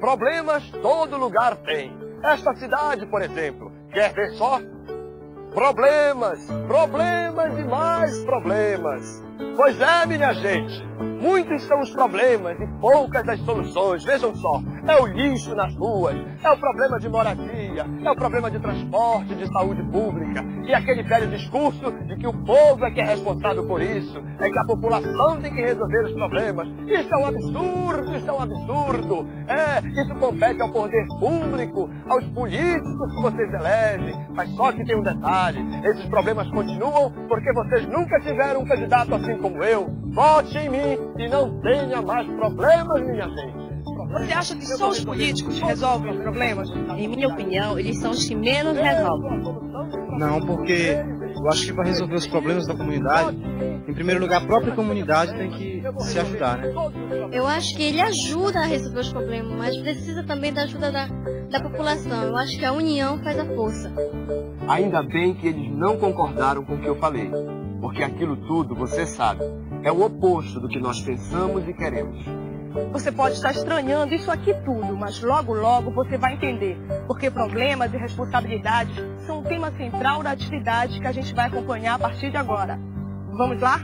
Problemas todo lugar tem. Esta cidade, por exemplo, quer ver só? Problemas, problemas e mais problemas. Pois é, minha gente, muitos são os problemas e poucas as soluções. Vejam só, é o lixo nas ruas, é o problema de moradia, é o problema de transporte, de saúde pública, e aquele velho discurso de que o povo é que é responsável por isso, é que a população tem que resolver os problemas. Isso é um absurdo, isso é um absurdo. Isso compete ao poder público, aos políticos que vocês elegem. Mas só que tem um detalhe, esses problemas continuam porque vocês nunca tiveram um candidato assim como eu. Vote em mim e não tenha mais problemas, minha gente. Você acha que só os políticos resolvem os problemas? Em minha opinião, eles são os que menos resolvem. Não, porque eu acho que para resolver os problemas da comunidade, em primeiro lugar, a própria comunidade tem que se ajudar, né? Eu acho que ele ajuda a resolver os problemas, mas precisa também da ajuda da população. Eu acho que a união faz a força. Ainda bem que eles não concordaram com o que eu falei, porque aquilo tudo, você sabe, é o oposto do que nós pensamos e queremos. Você pode estar estranhando isso aqui tudo, mas logo, logo você vai entender. Porque problemas e responsabilidades são o tema central da atividade que a gente vai acompanhar a partir de agora. Vamos lá?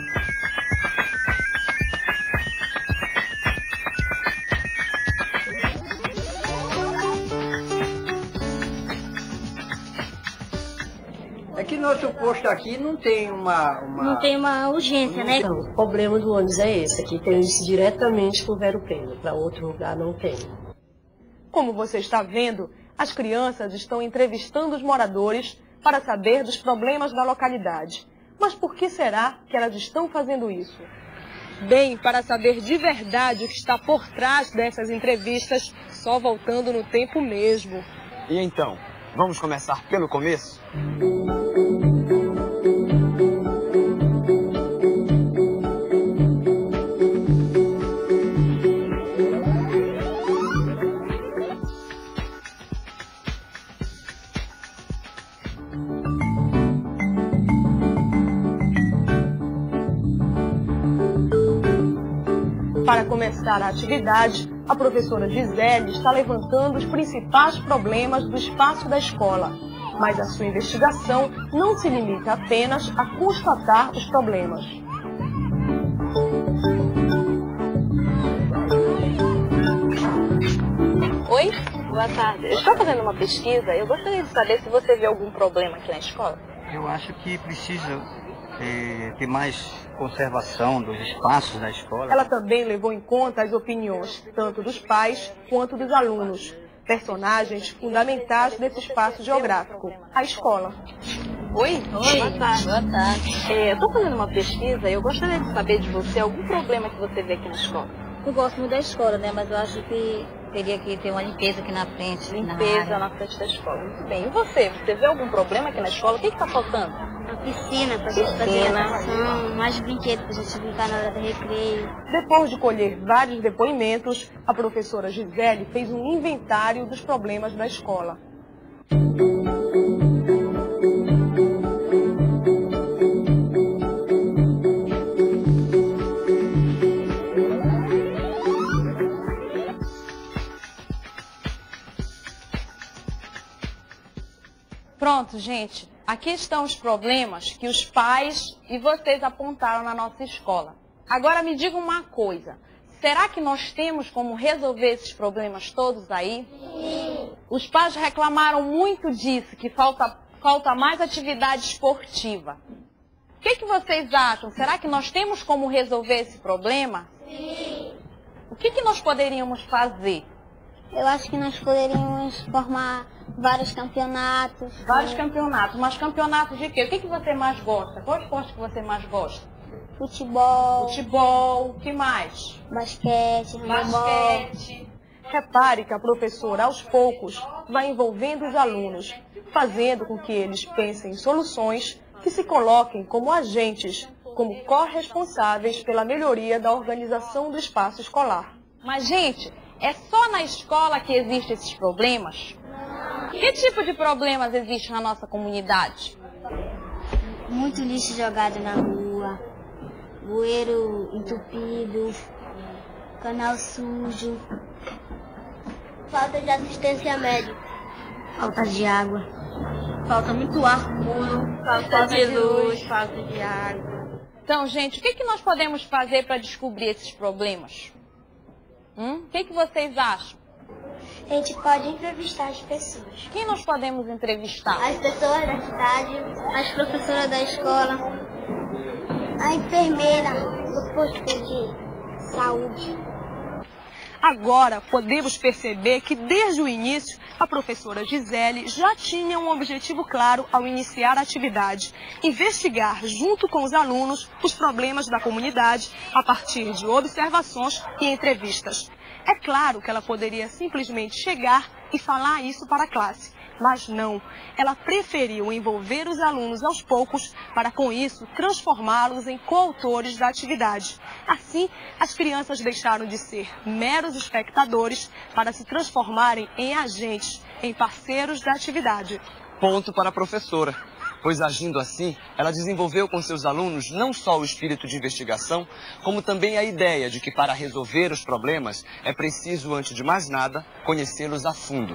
É que nosso posto aqui não tem Não tem uma urgência, né? Então, o problema do ônibus é esse, aqui tem isso diretamente com o Vero Pena, para outro lugar não tem. Como você está vendo, as crianças estão entrevistando os moradores para saber dos problemas da localidade. Mas por que será que elas estão fazendo isso? Bem, para saber de verdade o que está por trás dessas entrevistas, só voltando no tempo mesmo. E então, vamos começar pelo começo? Para começar a atividade, a professora Gisele está levantando os principais problemas do espaço da escola. Mas a sua investigação não se limita apenas a constatar os problemas. Oi, boa tarde. Eu estou fazendo uma pesquisa. Eu gostaria de saber se você vê algum problema aqui na escola. Eu acho que precisa ter mais conservação dos espaços da escola. Ela também levou em conta as opiniões, tanto dos pais quanto dos alunos, personagens fundamentais desse espaço geográfico, a escola. Oi? Boa tarde. Boa tarde. Eu estou fazendo uma pesquisa e eu gostaria de saber de você algum problema que você vê aqui na escola. Eu gosto muito da escola, né? Mas eu acho que teria que ter uma limpeza aqui na frente. Limpeza na frente da escola. Muito bem. E você? Você vê algum problema aqui na escola? O que está faltando? Uma piscina pra gente fazer natação, mais brinquedos pra gente brincar na hora do recreio. Depois de colher vários depoimentos, a professora Gisele fez um inventário dos problemas da escola. Pronto, gente. Aqui estão os problemas que os pais e vocês apontaram na nossa escola. Agora me diga uma coisa. Será que nós temos como resolver esses problemas todos aí? Sim. Os pais reclamaram muito disso, que falta mais atividade esportiva. O que vocês acham? Será que nós temos como resolver esse problema? Sim. O que nós poderíamos fazer? Eu acho que nós poderíamos formar vários campeonatos. Vários campeonatos, mas campeonatos de quê? O que você mais gosta? Qual esporte que você mais gosta? Futebol. Futebol, o que mais? Basquete, handebol. Basquete. Repare que a professora, aos poucos, vai envolvendo os alunos, fazendo com que eles pensem em soluções que se coloquem como agentes, como corresponsáveis pela melhoria da organização do espaço escolar. Mas, gente, é só na escola que existem esses problemas? Que tipo de problemas existe na nossa comunidade? Muito lixo jogado na rua, bueiro entupido, canal sujo. Falta de assistência médica. Falta de água. Falta muito ar puro. Falta de luz. Falta de água. Então, gente, o que nós podemos fazer para descobrir esses problemas? O que vocês acham? A gente pode entrevistar as pessoas. Quem nós podemos entrevistar? As pessoas da cidade, as professoras da escola, a enfermeira do posto de saúde. Agora, podemos perceber que desde o início, a professora Gisele já tinha um objetivo claro ao iniciar a atividade: investigar, junto com os alunos, os problemas da comunidade a partir de observações e entrevistas. É claro que ela poderia simplesmente chegar e falar isso para a classe, mas não. Ela preferiu envolver os alunos aos poucos para, com isso, transformá-los em coautores da atividade. Assim, as crianças deixaram de ser meros espectadores para se transformarem em agentes, em parceiros da atividade. Ponto para a professora, pois agindo assim, ela desenvolveu com seus alunos não só o espírito de investigação, como também a ideia de que para resolver os problemas é preciso, antes de mais nada, conhecê-los a fundo.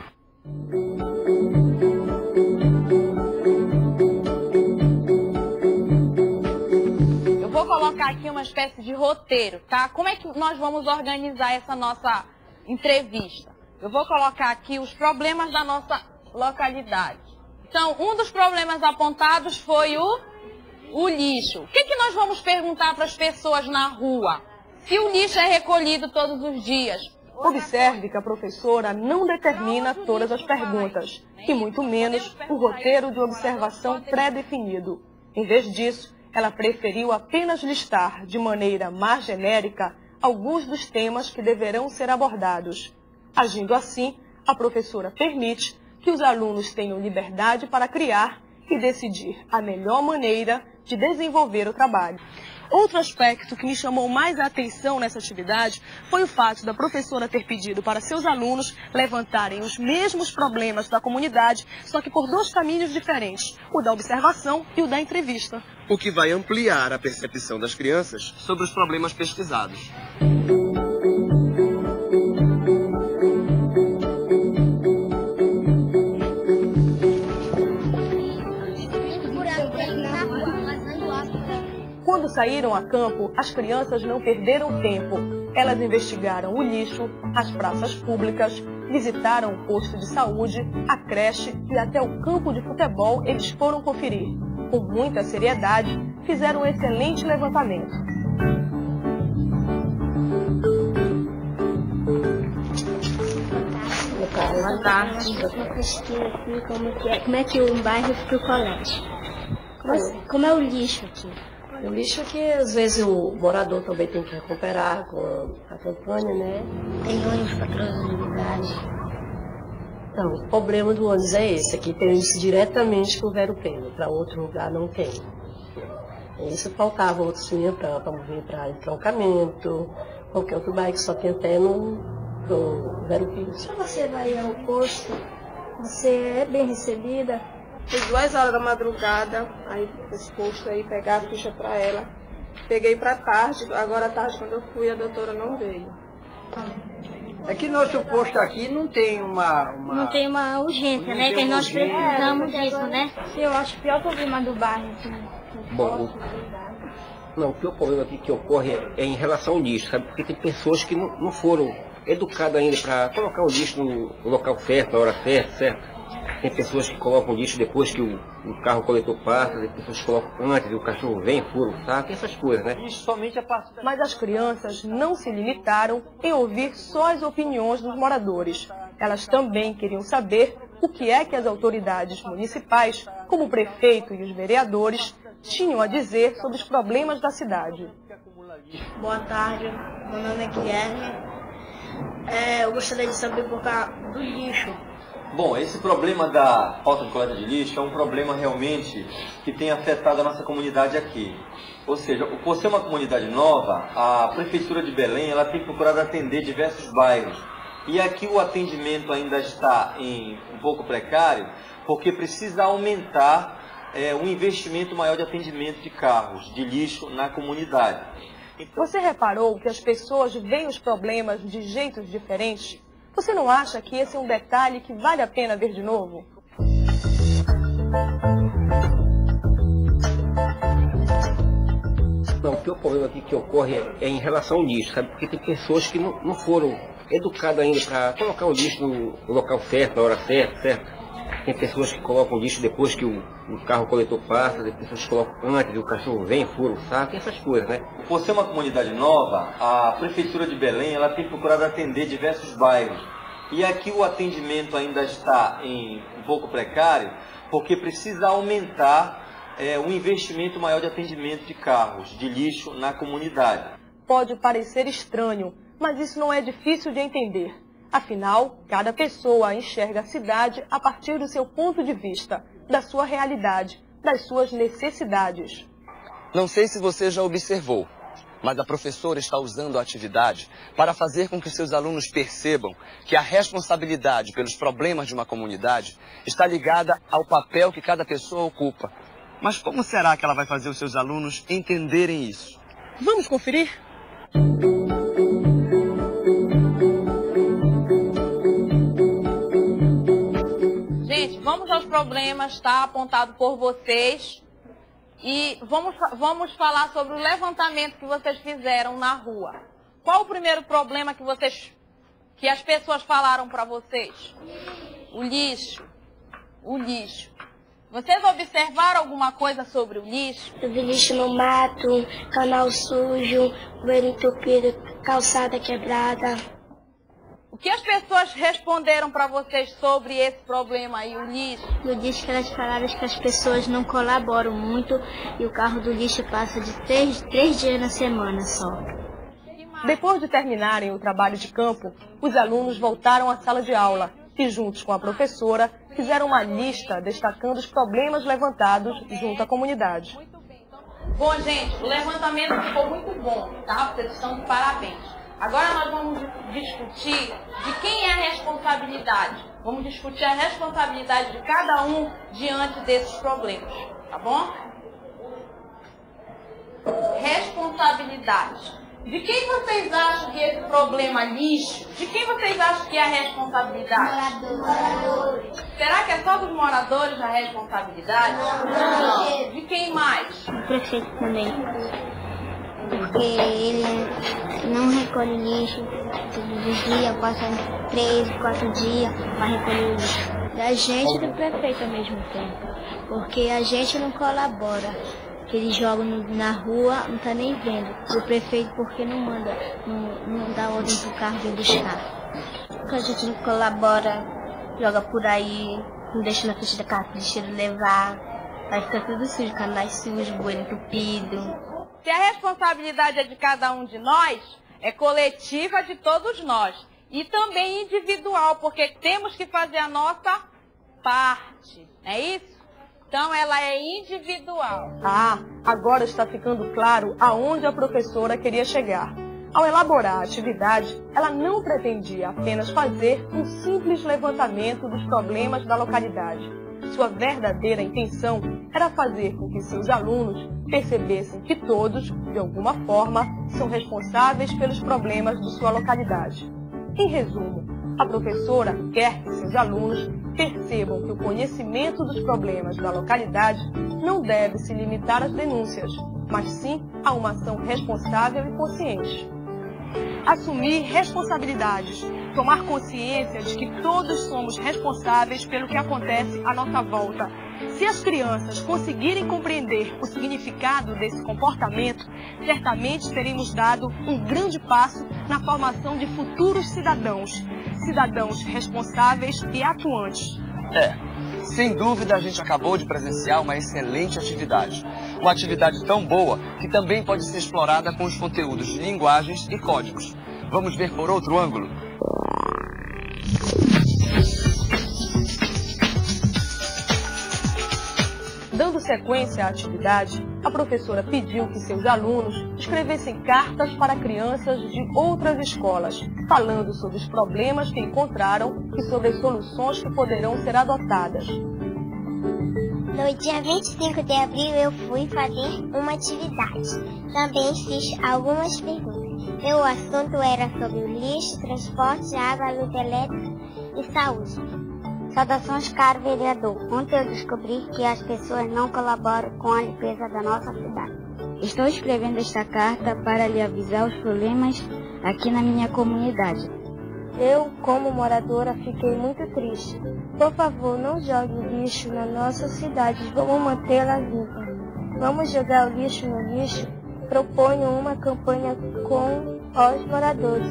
Eu vou colocar aqui uma espécie de roteiro, tá? Como é que nós vamos organizar essa nossa entrevista? Eu vou colocar aqui os problemas da nossa localidade. Então, um dos problemas apontados foi o lixo. O que nós vamos perguntar para as pessoas na rua? Se o lixo é recolhido todos os dias. Observe que a professora não determina todas as perguntas, e muito menos o roteiro de observação pré-definido. Em vez disso, ela preferiu apenas listar, de maneira mais genérica, alguns dos temas que deverão ser abordados. Agindo assim, a professora permite que os alunos tenham liberdade para criar e decidir a melhor maneira de desenvolver o trabalho. Outro aspecto que me chamou mais a atenção nessa atividade foi o fato da professora ter pedido para seus alunos levantarem os mesmos problemas da comunidade, só que por dois caminhos diferentes, o da observação e o da entrevista. O que vai ampliar a percepção das crianças sobre os problemas pesquisados. Quando saíram a campo, as crianças não perderam tempo. Elas investigaram o lixo, as praças públicas, visitaram o posto de saúde, a creche e até o campo de futebol eles foram conferir. Com muita seriedade, fizeram um excelente levantamento. Boa tarde. Uma pesquisa aqui, como é que um bairro fica o colégio. Como é o lixo aqui? O lixo que às vezes o morador também tem que recuperar com a campanha, né? Tem ônibus para todas as unidades. Então, o problema do ônibus é esse, aqui tem isso diretamente com o Vero Pena, para outro lugar não tem. Isso faltava, outros vinham para vir para entroncamento, qualquer outro bairro que só tem até no Vero Pena. Se você vai ao posto, você é bem recebida? Foi 2 horas da madrugada, aí esse posto aí, pegar a ficha para ela. Peguei para tarde, agora à tarde quando eu fui a doutora não veio. É que nosso posto aqui não tem Não tem uma urgência, né? Que nós precisamos disso, né? Eu acho pior o problema do bairro. Assim. Bom, não, o pior problema aqui que ocorre é em relação ao lixo, sabe? Porque tem pessoas que não foram educadas ainda para colocar o lixo no local certo, na hora certa, certo? Tem pessoas que colocam lixo depois que o carro coletor passa, tem pessoas que colocam antes, o cachorro vem, fura o saco, essas coisas, né? Mas as crianças não se limitaram em ouvir só as opiniões dos moradores. Elas também queriam saber o que é que as autoridades municipais, como o prefeito e os vereadores, tinham a dizer sobre os problemas da cidade. Boa tarde, meu nome é Guilherme. Eu gostaria de saber por causa do lixo. Bom, esse problema da falta de coleta de lixo é um problema realmente que tem afetado a nossa comunidade aqui. Ou seja, por ser uma comunidade nova, a Prefeitura de Belém ela tem procurado atender diversos bairros. E aqui o atendimento ainda está um pouco precário, porque precisa aumentar um investimento maior de atendimento de carros, de lixo na comunidade. Você reparou que as pessoas veem os problemas de jeitos diferentes? Você não acha que esse é um detalhe que vale a pena ver de novo? Não, o pior problema aqui que ocorre é em relação ao lixo, sabe? Porque tem pessoas que não foram educadas ainda para colocar o lixo no local certo, na hora certa, certo? Tem pessoas que colocam o lixo depois que o carro coletor passa, tem pessoas que colocam antes, o cachorro vem, fura o saco, tem essas coisas, né? Por ser uma comunidade nova, a Prefeitura de Belém ela tem procurado atender diversos bairros. E aqui o atendimento ainda está um pouco precário, porque precisa aumentar um investimento maior de atendimento de carros, de lixo na comunidade. Pode parecer estranho, mas isso não é difícil de entender. Afinal, cada pessoa enxerga a cidade a partir do seu ponto de vista, da sua realidade, das suas necessidades. Não sei se você já observou, mas a professora está usando a atividade para fazer com que seus alunos percebam que a responsabilidade pelos problemas de uma comunidade está ligada ao papel que cada pessoa ocupa. Mas como será que ela vai fazer os seus alunos entenderem isso? Vamos conferir? Gente, vamos aos problemas, tá? Apontado por vocês. E vamos falar sobre o levantamento que vocês fizeram na rua. Qual o primeiro problema que as pessoas falaram para vocês? O lixo. O lixo. Vocês observaram alguma coisa sobre o lixo? Eu vi lixo no mato, canal sujo, bueiro entupido, calçada quebrada. O que as pessoas responderam para vocês sobre esse problema aí, o lixo? Eu disse que elas falaram que as pessoas não colaboram muito e o carro do lixo passa de três dias na semana só. Depois de terminarem o trabalho de campo, os alunos voltaram à sala de aula e, juntos com a professora, fizeram uma lista destacando os problemas levantados junto à comunidade. Bom, gente, o levantamento ficou muito bom, tá? Vocês estão de parabéns. Agora nós vamos discutir de quem é a responsabilidade. Vamos discutir a responsabilidade de cada um diante desses problemas, tá bom? Responsabilidade. De quem vocês acham que esse problema lixo, de quem vocês acham que é a responsabilidade? Moradores. Será que é só dos moradores a responsabilidade? Não. De quem mais? O prefeito também. Porque ele não recolhe lixo todos os dias, passa 3, 4 dias para recolher o lixo. Da gente e do prefeito ao mesmo tempo. Porque a gente não colabora. Que eles jogam na rua, não tá nem vendo. O prefeito porque não dá ordem pro carro vir buscar. Porque a gente não colabora, joga por aí, não deixa na frente da casa de cheiro levar. Vai ficar tudo sujo, canais sujos, bueiro entupido. Se a responsabilidade é de cada um de nós, é coletiva de todos nós. E também individual, porque temos que fazer a nossa parte. É isso? Então ela é individual. Ah, agora está ficando claro aonde a professora queria chegar. Ao elaborar a atividade, ela não pretendia apenas fazer um simples levantamento dos problemas da localidade. Sua verdadeira intenção era fazer com que seus alunos percebessem que todos, de alguma forma, são responsáveis pelos problemas de sua localidade. Em resumo, a professora quer que seus alunos percebam que o conhecimento dos problemas da localidade não deve se limitar às denúncias, mas sim a uma ação responsável e consciente. Assumir responsabilidades, tomar consciência de que todos somos responsáveis pelo que acontece à nossa volta. Se as crianças conseguirem compreender o significado desse comportamento, certamente teremos dado um grande passo na formação de futuros cidadãos responsáveis e atuantes. Sem dúvida a gente acabou de presenciar uma excelente atividade. Uma atividade tão boa que também pode ser explorada com os conteúdos de linguagens e códigos. Vamos ver por outro ângulo? Dando sequência à atividade, a professora pediu que seus alunos escrevessem cartas para crianças de outras escolas, falando sobre os problemas que encontraram e sobre as soluções que poderão ser adotadas. No dia 25 de abril eu fui fazer uma atividade. Também fiz algumas perguntas. E o assunto era sobre lixo, transporte, água, luz elétrica e saúde. Saudações, caro vereador. Ontem eu descobri que as pessoas não colaboram com a limpeza da nossa cidade. Estou escrevendo esta carta para lhe avisar os problemas aqui na minha comunidade. Eu, como moradora, fiquei muito triste. Por favor, não jogue lixo na nossa cidade. Vamos mantê-la limpa. Vamos jogar o lixo no lixo. Proponho uma campanha com os moradores.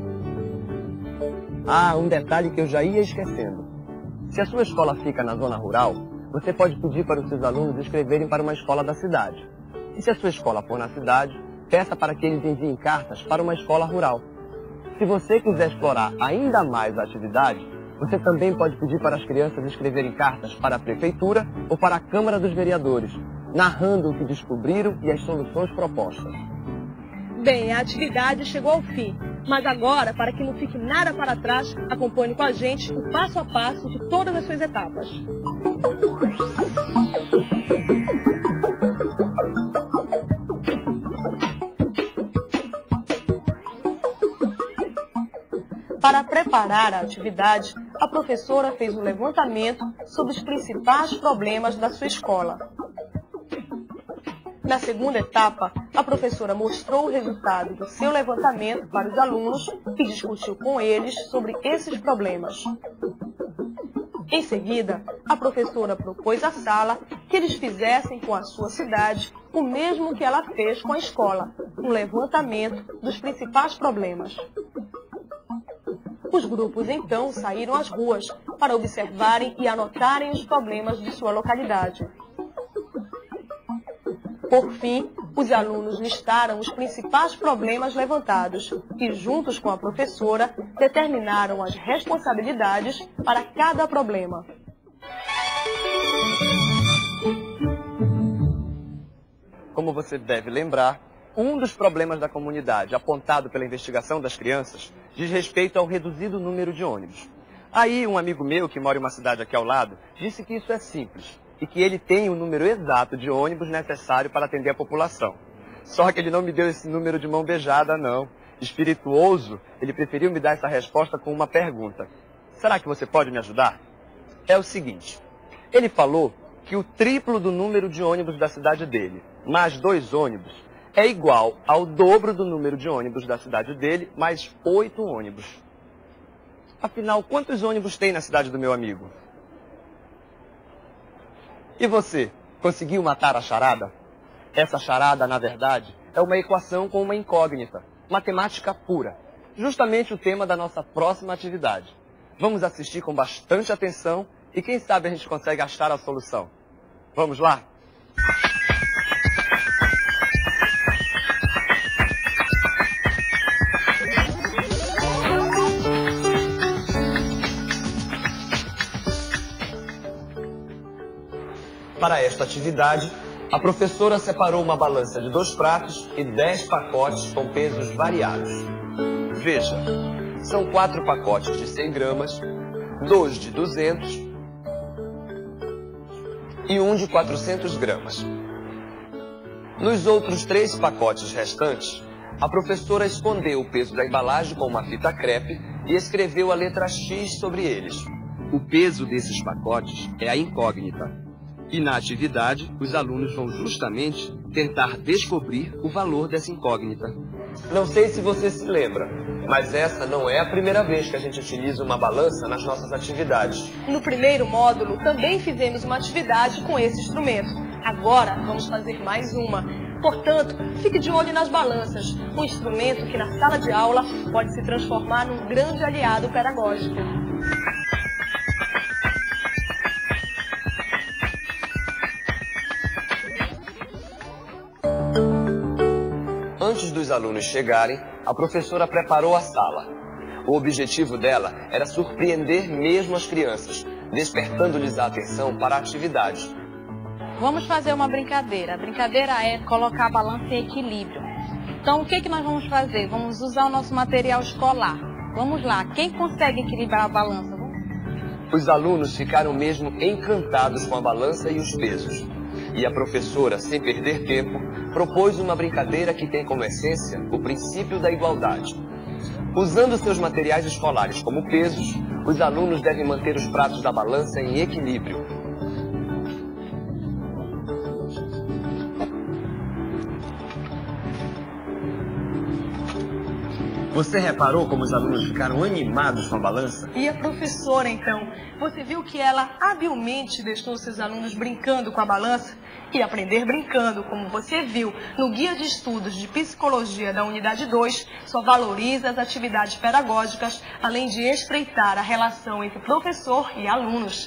Ah, um detalhe que eu já ia esquecendo. Se a sua escola fica na zona rural, você pode pedir para os seus alunos escreverem para uma escola da cidade. E se a sua escola for na cidade, peça para que eles enviem cartas para uma escola rural. Se você quiser explorar ainda mais a atividade, você também pode pedir para as crianças escreverem cartas para a prefeitura ou para a Câmara dos Vereadores, narrando o que descobriram e as soluções propostas. Bem, a atividade chegou ao fim, mas agora, para que não fique nada para trás, acompanhe com a gente o passo a passo de todas as suas etapas. Para preparar a atividade, a professora fez um levantamento sobre os principais problemas da sua escola. Na segunda etapa, a professora mostrou o resultado do seu levantamento para os alunos e discutiu com eles sobre esses problemas. Em seguida, a professora propôs à sala que eles fizessem com a sua cidade o mesmo que ela fez com a escola, um levantamento dos principais problemas. Os grupos, então, saíram às ruas para observarem e anotarem os problemas de sua localidade. Por fim, os alunos listaram os principais problemas levantados e, juntos com a professora, determinaram as responsabilidades para cada problema. Como você deve lembrar, um dos problemas da comunidade apontado pela investigação das crianças diz respeito ao reduzido número de ônibus. Aí um amigo meu, que mora em uma cidade aqui ao lado, disse que isso é simples e que ele tem o número exato de ônibus necessário para atender a população. Só que ele não me deu esse número de mão beijada, não. Espirituoso, ele preferiu me dar essa resposta com uma pergunta. Será que você pode me ajudar? É o seguinte, ele falou que o triplo do número de ônibus da cidade dele, mais 2 ônibus, é igual ao dobro do número de ônibus da cidade dele, mais 8 ônibus. Afinal, quantos ônibus tem na cidade do meu amigo? E você, conseguiu matar a charada? Essa charada, na verdade, é uma equação com uma incógnita, matemática pura. Justamente o tema da nossa próxima atividade. Vamos assistir com bastante atenção e quem sabe a gente consegue achar a solução. Vamos lá? Para esta atividade, a professora separou uma balança de 2 pratos e 10 pacotes com pesos variados. Veja, são 4 pacotes de 100 gramas, 2 de 200 e 1 de 400 gramas. Nos outros 3 pacotes restantes, a professora escondeu o peso da embalagem com uma fita crepe e escreveu a letra X sobre eles. O peso desses pacotes é a incógnita. E na atividade, os alunos vão justamente tentar descobrir o valor dessa incógnita. Não sei se você se lembra, mas essa não é a primeira vez que a gente utiliza uma balança nas nossas atividades. No primeiro módulo, também fizemos uma atividade com esse instrumento. Agora, vamos fazer mais uma. Portanto, fique de olho nas balanças, um instrumento que na sala de aula pode se transformar num grande aliado pedagógico. Antes dos alunos chegarem, a professora preparou a sala. O objetivo dela era surpreender mesmo as crianças, despertando-lhes a atenção para a atividade. Vamos fazer uma brincadeira. A brincadeira é colocar a balança em equilíbrio. Então, o que nós vamos fazer? Vamos usar o nosso material escolar. Vamos lá, quem consegue equilibrar a balança? Os alunos ficaram mesmo encantados com a balança e os pesos. E a professora, sem perder tempo, propôs uma brincadeira que tem como essência o princípio da igualdade. Usando seus materiais escolares como pesos, os alunos devem manter os pratos da balança em equilíbrio. Você reparou como os alunos ficaram animados com a balança? E a professora, então? Você viu que ela habilmente deixou seus alunos brincando com a balança? E aprender brincando, como você viu no Guia de Estudos de Psicologia da Unidade 2, só valoriza as atividades pedagógicas, além de estreitar a relação entre professor e alunos.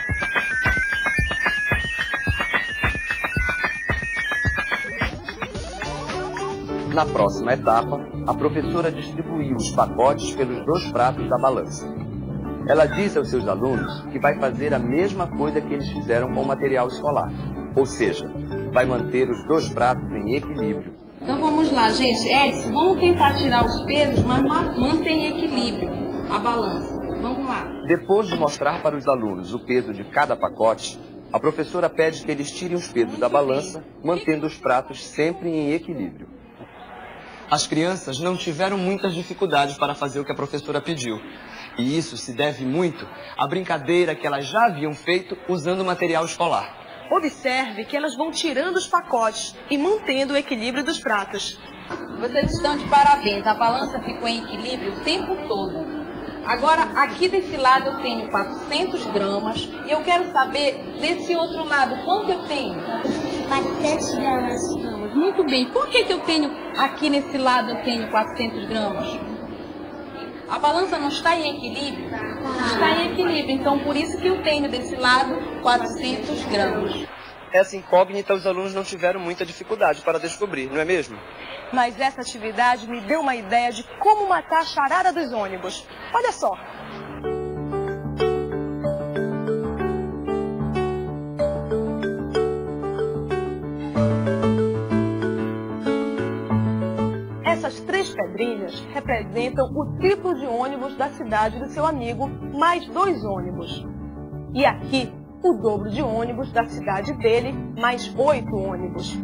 Na próxima etapa, a professora distribuiu os pacotes pelos 2 pratos da balança. Ela disse aos seus alunos que vai fazer a mesma coisa que eles fizeram com o material escolar. Ou seja, vai manter os 2 pratos em equilíbrio. Então vamos lá, gente. Edson, vamos tentar tirar os pesos, mas mantém em equilíbrio a balança. Vamos lá. Depois de mostrar para os alunos o peso de cada pacote, a professora pede que eles tirem os pesos da balança, mantendo os pratos sempre em equilíbrio. As crianças não tiveram muitas dificuldades para fazer o que a professora pediu. E isso se deve muito à brincadeira que elas já haviam feito usando o material escolar. Observe que elas vão tirando os pacotes e mantendo o equilíbrio dos pratos. Vocês estão de parabéns, a balança ficou em equilíbrio o tempo todo. Agora, aqui desse lado eu tenho 400 gramas e eu quero saber desse outro lado quanto eu tenho? 400 gramas. Muito bem, por que eu tenho aqui nesse lado eu tenho 400 gramas? A balança não está em equilíbrio? Está em equilíbrio, então por isso que eu tenho desse lado 400 gramas. Essa incógnita os alunos não tiveram muita dificuldade para descobrir, não é mesmo? Mas essa atividade me deu uma ideia de como matar a charada dos ônibus. Olha só. Essas 3 pedrinhas representam o tipo de ônibus da cidade do seu amigo, mais 2 ônibus. E aqui, o dobro de ônibus da cidade dele, mais 8 ônibus.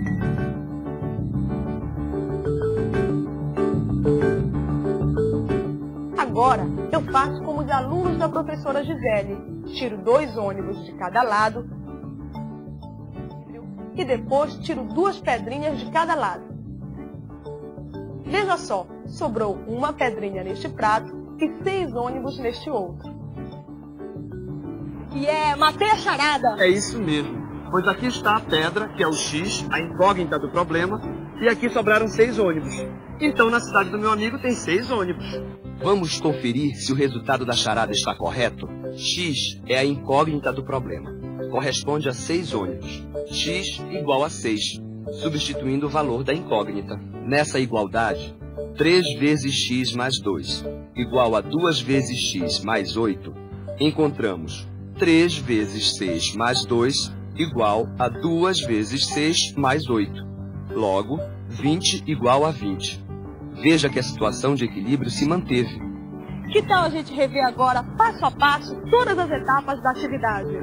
Agora, eu faço como os alunos da professora Gisele. Tiro 2 ônibus de cada lado e depois tiro 2 pedrinhas de cada lado. Veja só, sobrou uma pedrinha neste prato e 6 ônibus neste outro. Matei a charada! É isso mesmo, pois aqui está a pedra, que é o X, a incógnita do problema, e aqui sobraram 6 ônibus. Então, na cidade do meu amigo tem 6 ônibus. Vamos conferir se o resultado da charada está correto? X é a incógnita do problema. Corresponde a 6 ônibus. X igual a 6. Substituindo o valor da incógnita. Nessa igualdade, 3 vezes x mais 2 igual a 2 vezes x mais 8, encontramos 3 vezes 6 mais 2 igual a 2 vezes 6 mais 8. Logo, 20 igual a 20. Veja que a situação de equilíbrio se manteve. Que tal a gente rever agora, passo a passo, todas as etapas da atividade?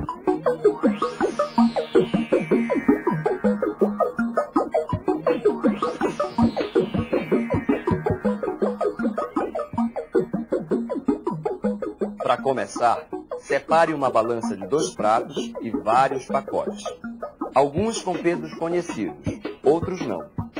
Para começar, separe uma balança de 2 pratos e vários pacotes. Alguns com pesos conhecidos, outros não.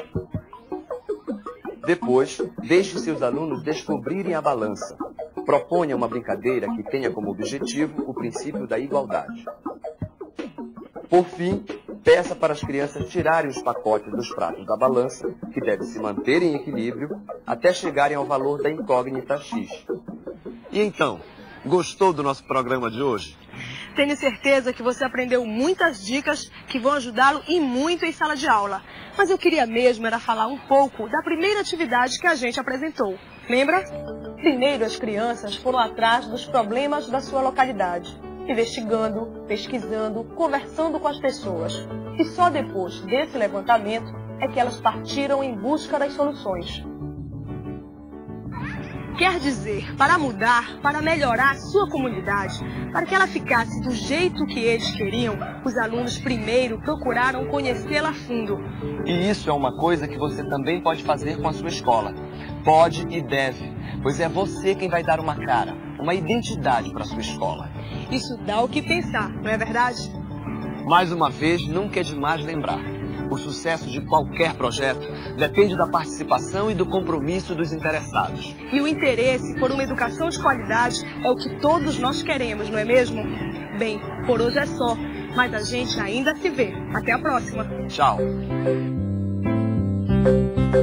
Depois, deixe seus alunos descobrirem a balança. Proponha uma brincadeira que tenha como objetivo o princípio da igualdade. Por fim, peça para as crianças tirarem os pacotes dos pratos da balança, que devem se manter em equilíbrio, até chegarem ao valor da incógnita X. E então, gostou do nosso programa de hoje? Tenho certeza que você aprendeu muitas dicas que vão ajudá-lo e muito em sala de aula. Mas eu queria mesmo era falar um pouco da primeira atividade que a gente apresentou. Lembra? Primeiro as crianças foram atrás dos problemas da sua localidade, investigando, pesquisando, conversando com as pessoas. E só depois desse levantamento é que elas partiram em busca das soluções. Quer dizer, para mudar, para melhorar a sua comunidade, para que ela ficasse do jeito que eles queriam, os alunos primeiro procuraram conhecê-la a fundo. E isso é uma coisa que você também pode fazer com a sua escola. Pode e deve, pois é você quem vai dar uma cara, uma identidade para a sua escola. Isso dá o que pensar, não é verdade? Mais uma vez, nunca é demais lembrar. O sucesso de qualquer projeto depende da participação e do compromisso dos interessados. E o interesse por uma educação de qualidade é o que todos nós queremos, não é mesmo? Bem, por hoje é só, mas a gente ainda se vê. Até a próxima. Tchau.